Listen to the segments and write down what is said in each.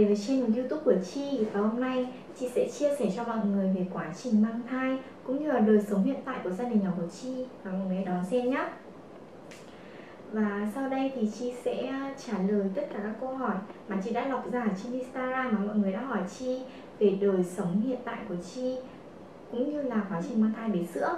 đến với channel YouTube của Chi. Và hôm nay Chi sẽ chia sẻ cho mọi người về quá trình mang thai cũng như là đời sống hiện tại của gia đình nhỏ của Chi, và mọi người đón xem nhé. Và sau đây thì Chi sẽ trả lời tất cả các câu hỏi mà Chi đã lọc ra trên Instagram mà mọi người đã hỏi Chi về đời sống hiện tại của Chi cũng như là quá trình mang thai bé sữa.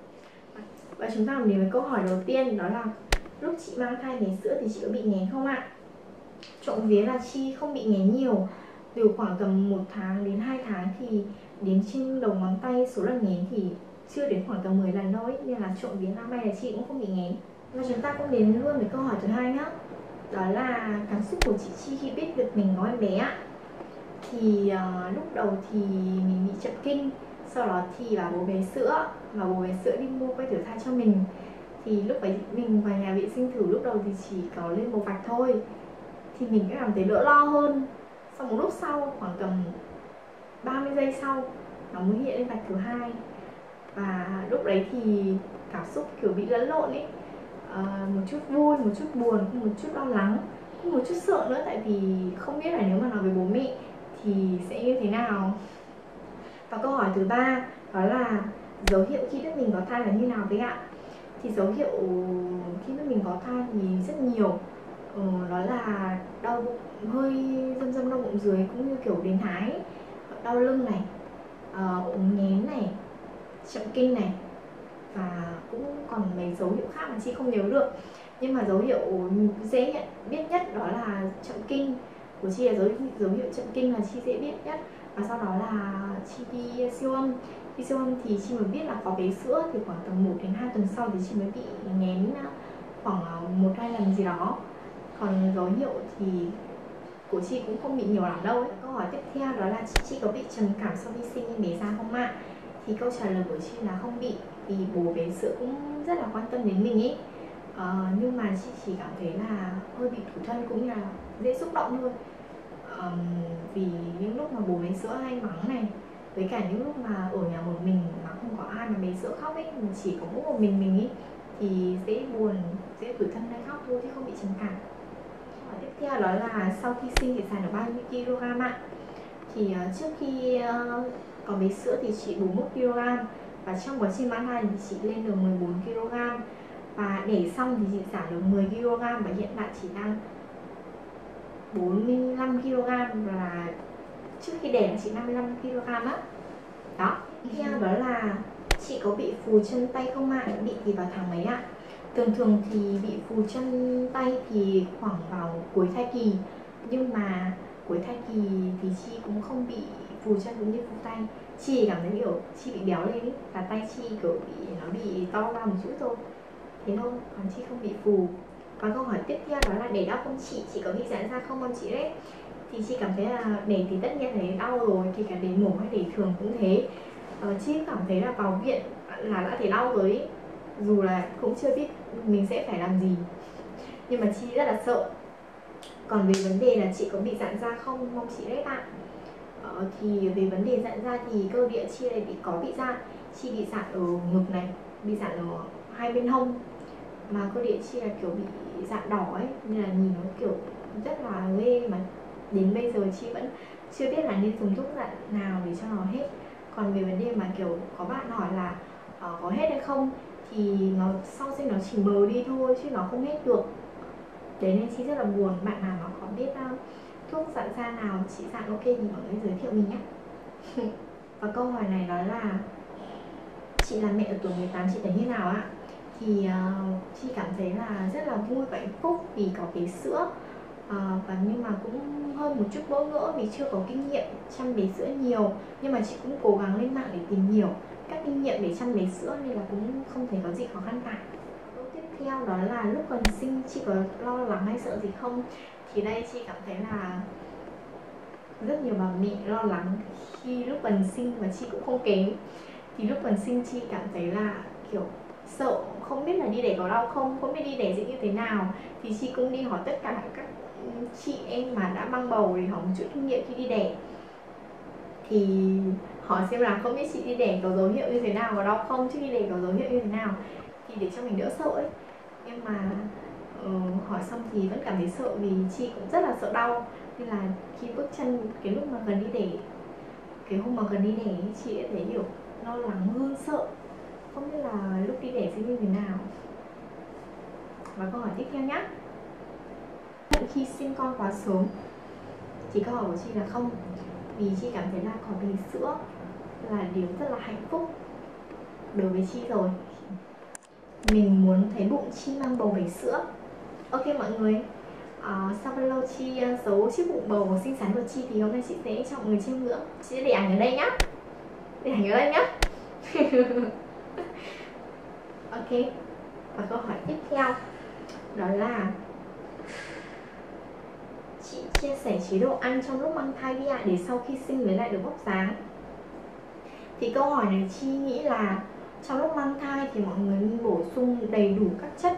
Và chúng ta đến với câu hỏi đầu tiên, đó là lúc chị mang thai bé sữa thì chị có bị nghén không ạ? Trộm vía là Chi không bị nghén nhiều. Từ khoảng tầm 1 tháng đến 2 tháng thì đến trên đầu ngón tay số lần nghén thì chưa đến khoảng tầm 10 lần đâu ấy. Nên là trộm vía là may là chị cũng không bị nghén. Và chúng ta cũng đến luôn với câu hỏi thứ hai nhá. Đó là cảm xúc của chị Chi khi biết được mình có em bé ạ. Thì lúc đầu thì mình bị chậm kinh. Sau đó thì bảo bố bé sữa, và bố bé sữa đi mua que thử thai cho mình. Thì lúc ấy mình vào nhà vệ sinh thử, lúc đầu thì chỉ có lên một vạch thôi thì mình cũng cảm thấy đỡ lo hơn. Sau một lúc sau, khoảng tầm 30 giây sau, nó mới hiện lên vạch thứ hai. Và lúc đấy thì cảm xúc kiểu bị lẫn lộn ấy, một chút vui, một chút buồn, một chút lo lắng, cũng một chút sợ nữa. Tại vì không biết là nếu mà nói với bố mẹ thì sẽ như thế nào. Và câu hỏi thứ ba, đó là dấu hiệu khi biết mình có thai là như nào vậy ạ? Thì dấu hiệu khi biết mình có thai thì rất nhiều. Đó là đau bụng, hơi dâm đau bụng dưới, cũng như kiểu đến hái, đau lưng này, ốm nghén này, chậm kinh này, và cũng còn mấy dấu hiệu khác mà chị không nhớ được. Nhưng mà dấu hiệu dễ biết nhất đó là chậm kinh của chị, là dấu hiệu chậm kinh là chị dễ biết nhất. Và sau đó là chị đi siêu âm. Đi siêu âm thì chị mới biết là có bé sữa, thì khoảng tầm 1 đến 2 tuần sau thì chị mới bị nghén khoảng 1-2 lần gì đó. Còn dấu hiệu thì của chị cũng không bị nhiều lắm đâu ấy. Câu hỏi tiếp theo đó là chị có bị trầm cảm sau khi sinh em bé ra không ạ? Thì câu trả lời của chị là không bị, vì bố bé sữa cũng rất là quan tâm đến mình ấy. Nhưng mà chị chỉ cảm thấy là hơi bị tủi thân cũng như là dễ xúc động thôi. Vì những lúc mà bố bé sữa hay mắng này, với cả những lúc mà ở nhà một mình mà không có ai mà bé sữa khóc ấy, mà chỉ có mỗi một mình ấy, thì dễ buồn, dễ tủi thân hay khóc thôi chứ không bị trầm cảm. Tiếp theo đó là sau khi sinh thì giảm được bao nhiêu kg ạ? Thì trước khi có bé sữa thì chị 41 kg, và trong quá trình mang thai thì chị lên được 14 kg, và đẻ xong thì chị giảm được 10 kg, và hiện tại chị đang 45 kg, và trước khi đẻ là chị 55 kg á. Đó. Tiếp theo đó là chị có bị phù chân tay không ạ? Bị thì vào tháng mấy ạ? Thường thì bị phù chân tay thì khoảng vào cuối thai kỳ, nhưng mà cuối thai kỳ thì chị cũng không bị phù chân cũng như phù tay. Chị cảm thấy kiểu chị bị béo lên ý, và tay chị kiểu nó bị to ra một chút thôi, thế thôi, còn chị không bị phù. Và câu hỏi tiếp theo đó là đẻ đau không chị? Chị có bị giãn ra không chị đấy? Thì chị cảm thấy là đẻ thì tất nhiên thấy đau rồi, thì cả đẻ mổ hay đẻ thường cũng thế. Chị cảm thấy là vào viện là đã thấy đau rồi ý. Dù là cũng chưa biết mình sẽ phải làm gì, nhưng mà chị rất là sợ. Còn về vấn đề là chị có bị giãn da không, mong chị đấy ạ. Thì về vấn đề giãn da thì cơ địa chị này bị giãn. Chị bị giãn ở ngực này, bị giãn ở hai bên hông, mà cơ địa chị là kiểu bị giãn đỏ ấy, nên là nhìn nó kiểu rất là ghê. Mà đến bây giờ chị vẫn chưa biết là nên dùng thuốc giãn nào để cho nó hết. Còn về vấn đề mà kiểu có bạn hỏi là có hết hay không, thì nó sau sinh nó chỉ mờ đi thôi chứ nó không hết được. Đấy nên chị rất là buồn. Bạn nào mà có biết thuốc giãn da nào chị giãn ok thì mọi người giới thiệu mình nhé. Và câu hỏi này đó là chị là mẹ ở tuổi 18 chị thấy như nào ạ? Thì chị cảm thấy là rất là vui và hạnh phúc vì có bé sữa. Và nhưng mà cũng hơi một chút bỡ ngỡ vì chưa có kinh nghiệm chăm bé sữa nhiều. Nhưng mà chị cũng cố gắng lên mạng để tìm hiểu các kinh nghiệm để chăm bé sữa, nên là cũng không thấy có gì khó khăn cả. Câu tiếp theo đó là lúc còn sinh chị có lo lắng hay sợ gì không? Thì đây chị cảm thấy là rất nhiều bà mẹ lo lắng khi lúc còn sinh, và chị cũng không kém. Thì lúc còn sinh chị cảm thấy là kiểu sợ, không biết là đi đẻ có đau không biết đi đẻ sẽ như thế nào. Thì chị cũng đi hỏi tất cả các chị em mà đã mang bầu để hỏi một chút kinh nghiệm khi đi đẻ. Thì hỏi xem là không biết chị đi đẻ có dấu hiệu như thế nào, có đau không, chứ đi đẻ có dấu hiệu như thế nào, thì để cho mình đỡ sợ ấy. Nhưng mà hỏi xong thì vẫn cảm thấy sợ, vì chị cũng rất là sợ đau. Nên là khi bước chân cái lúc mà gần đi đẻ, cái hôm mà gần đi đẻ, chị đã thấy kiểu lo lắng hơn sợ, không biết là lúc đi đẻ sẽ như thế nào. Và câu hỏi tiếp theo nhé, khi sinh con quá sớm? Thì câu hỏi của chị là không, vì chị cảm thấy là có bì sữa là điều rất là hạnh phúc đối với chị rồi. Mình muốn thấy bụng Chi mang bầu bể sữa. Ok mọi người, sau bao lâu Chi giấu chiếc bụng bầu xinh xắn của Chi thì hôm nay chị sẽ cho mọi người chiêm ngưỡng. Chị sẽ để ảnh ở đây nhá, để ảnh ở đây nhá. Ok, và câu hỏi tiếp theo đó là chị chia sẻ chế độ ăn trong lúc mang thai đi ạ, để sau khi sinh lấy lại được vóc dáng. Thì câu hỏi này Chi nghĩ là trong lúc mang thai thì mọi người nên bổ sung đầy đủ các chất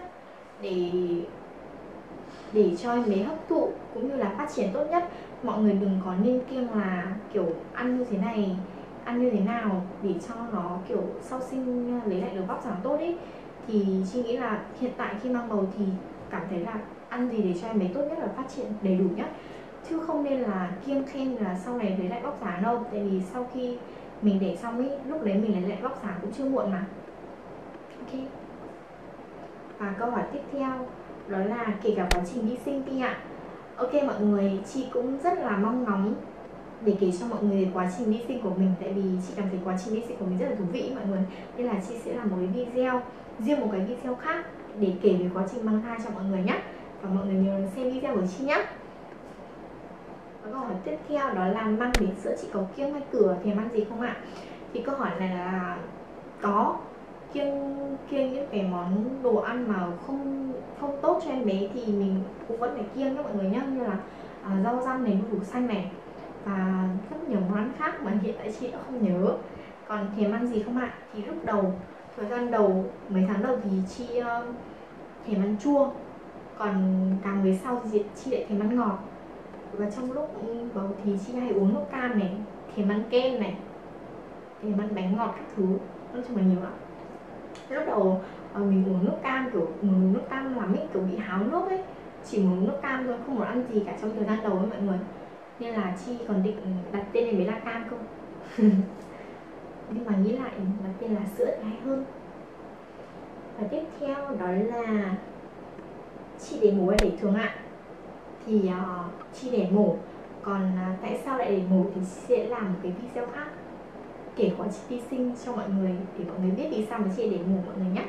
để cho em bé hấp thụ cũng như là phát triển tốt nhất. Mọi người đừng có nên kiêng là kiểu ăn như thế này, ăn như thế nào để cho nó kiểu sau sinh lấy lại được vóc dáng tốt ý. Thì chị nghĩ là hiện tại khi mang bầu thì cảm thấy là ăn gì để cho em bé tốt nhất là phát triển đầy đủ nhất, chứ không nên là kiêng khem là sau này lấy lại vóc dáng đâu. Tại vì sau khi mình đẻ xong ý, lúc đấy mình lấy lại vóc dáng cũng chưa muộn mà. Ok. Và câu hỏi tiếp theo đó là kể cả quá trình đi sinh đi ạ. Ok mọi người, chị cũng rất là mong ngóng để kể cho mọi người quá trình đi sinh của mình, tại vì chị cảm thấy quá trình đi sinh của mình rất là thú vị mọi người. Nên là chị sẽ làm một cái video, riêng một cái video khác để kể về quá trình mang thai cho mọi người nhé. Và mọi người nhớ xem video của chị nhé. Và câu hỏi tiếp theo đó là mang đến sữa chị có kiêng hay cửa thèm ăn gì không ạ? Thì câu hỏi này là có, kiêng những cái món đồ ăn mà không tốt cho em bé thì mình cũng vẫn phải kiêng các mọi người nhé, như là rau răm này, đu đủ xanh này và rất nhiều món ăn khác mà hiện tại chị đã không nhớ. Còn thèm ăn gì không ạ? Thì lúc đầu, thời gian đầu, mấy tháng đầu thì chị thèm ăn chua, còn càng về sau thì chị lại thèm ăn ngọt. Và trong lúc bầu thì chị hay uống nước cam này, thèm ăn kem này, thèm ăn bánh ngọt các thứ, nói chung là nhiều lắm. Lúc đầu mình uống nước cam, kiểu uống nước cam làm ấy, kiểu bị háo nước ấy, chỉ muốn uống nước cam thôi, không muốn ăn gì cả trong thời gian đầu ấy mọi người. Nên là chị còn định đặt tên em bé là Cam cơ. Nhưng mà nghĩ lại đặt tên là sữa thì hay hơn. Và tiếp theo đó là chị để mổ hay để thường ạ? Thì chị để mổ, còn tại sao lại để mổ thì chị sẽ làm một cái video khác kể quá trình đi sinh cho mọi người, để mọi người biết vì sao mà chị để mổ mọi người nhé.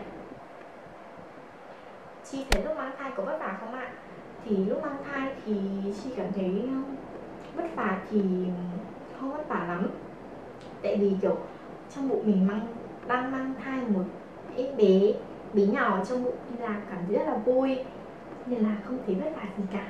Chị thấy lúc mang thai có vất vả không ạ? Thì lúc mang thai thì chị cảm thấy vất vả thì không vất vả lắm, tại vì kiểu trong bụng mình đang mang thai một em bé nhỏ trong bụng, nên là cảm thấy rất là vui, nên là không thấy vất vả gì cả.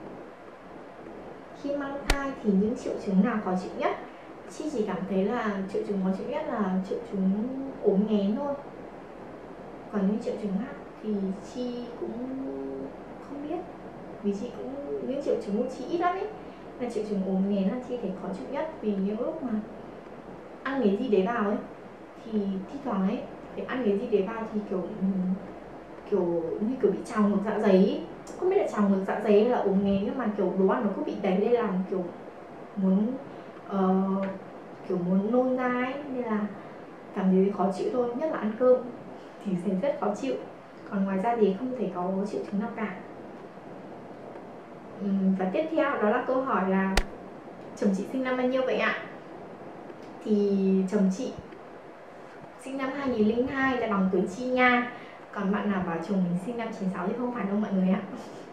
Khi mang thai thì những triệu chứng nào khó chịu nhất? Chị chỉ cảm thấy là triệu chứng khó chịu nhất là triệu chứng ốm nghén thôi, còn những triệu chứng khác thì chị cũng không biết, vì chị cũng những triệu chứng của chị ít lắm ấy. Là triệu chứng ốm nghén là chị thấy khó chịu nhất, vì những lúc mà ăn cái gì đấy vào ấy thì thi thoảng ấy phải ăn cái gì đấy vào thì kiểu như kiểu bị trào ngược dạ dày ấy. Không biết là trào ngược dạ dày hay là ốm nghén, nhưng mà kiểu đồ ăn nó cứ bị đẩy lên làm kiểu muốn nôn ra ấy, nên là cảm thấy khó chịu thôi, nhất là ăn cơm thì sẽ rất khó chịu, còn ngoài ra thì không thể có triệu chứng nào cả. Và tiếp theo đó là câu hỏi là chồng chị sinh năm bao nhiêu vậy ạ? Thì chồng chị sinh năm 2002 là bằng tuổi Chi nha. Còn bạn nào bảo chồng mình sinh năm 96 thì không phải đâu mọi người ạ.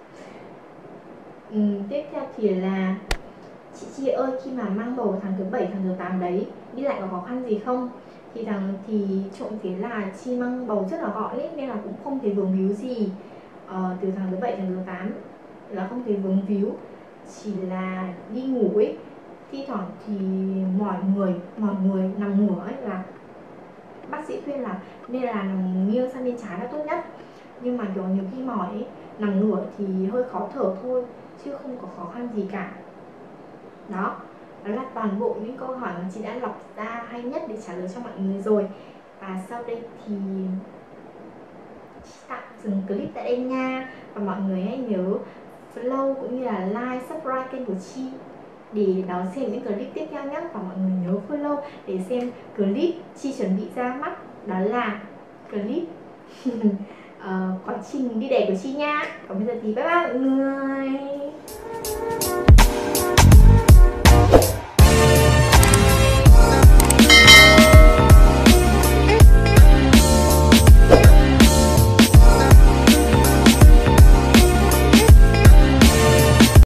Tiếp theo thì là chị Chi ơi, khi mà mang bầu tháng thứ 7, tháng thứ 8 đấy, đi lại có khó khăn gì không? Thì trộm vía là Chi mang bầu rất là gọn ấy, nên là cũng không thấy vướng víu gì. Từ tháng thứ 7, tháng thứ 8 là không thấy vướng víu, chỉ là đi ngủ ấy, thi thoảng thì mỏi người nằm ngửa ấy, là bác sĩ khuyên là nên là nằm nghiêng sang bên trái là tốt nhất. Nhưng mà kiểu nhiều khi mỏi ấy, nằm ngửa thì hơi khó thở thôi, chứ không có khó khăn gì cả. Đó là toàn bộ những câu hỏi mà chị đã lọc ra hay nhất để trả lời cho mọi người rồi. Và sau đây thì chị tạm dừng clip tại đây nha. Và mọi người hãy nhớ follow cũng như là like, subscribe kênh của Chi để đón xem những clip tiếp theo nhé. Và mọi người nhớ follow để xem clip Chi chuẩn bị ra mắt, đó là clip quá trình đi đẻ của Chi nha. Còn bây giờ thì bye bye mọi người.